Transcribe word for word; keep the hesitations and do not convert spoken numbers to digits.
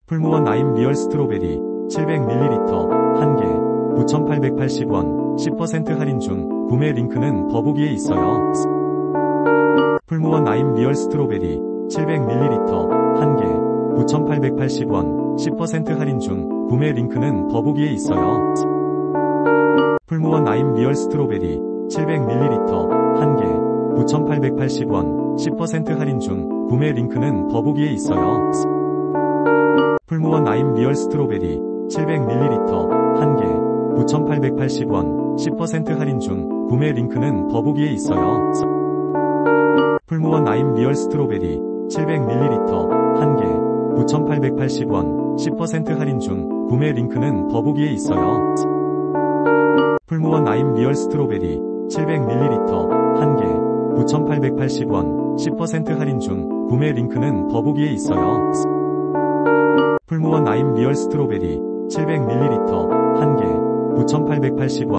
풀무원 라임 리얼 스트로베리 칠백 밀리리터 한 개 구천팔백팔십 원 십 퍼센트 할인 중. 구매 링크는 더보기에 있어요. 풀무원 라임 리얼 스트로베리 칠백 밀리리터 한 개 구천팔백팔십 원 십 퍼센트 할인 중. 구매 링크는 더보기에 있어요. 풀무원 라임 리얼 스트로베리 칠백 밀리리터 한 개 구천팔백팔십 원 십 퍼센트 할인 중. 구매 링크는 더보기에 있어요. 풀무원 라임 리얼 스트로베리 칠백 밀리리터 한 개 구천팔백팔십 원 십 퍼센트 할인 중. 구매 링크는 더보기에 있어요. 풀무원 라임 리얼 스트로베리 칠백 밀리리터 한 개 구천팔백팔십 원 십 퍼센트 할인 중. 구매 링크는 더보기에 있어요. 풀무원 라임 리얼 스트로베리 칠백 밀리리터 한 개 구천팔백팔십 원 십 퍼센트 할인 중. 구매 링크는 더보기에 있어요. 풀무원 라임 리얼 스트로베리 칠백 밀리리터 한 개 구천팔백팔십 원